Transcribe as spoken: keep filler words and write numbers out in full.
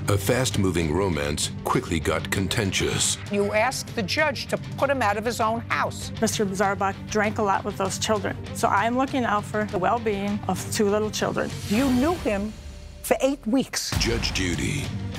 A fast-moving romance quickly got contentious. You asked the judge to put him out of his own house. Mister Zarbach drank a lot with those children, so I'm looking out for the well-being of two little children. You knew him for eight weeks. Judge Judy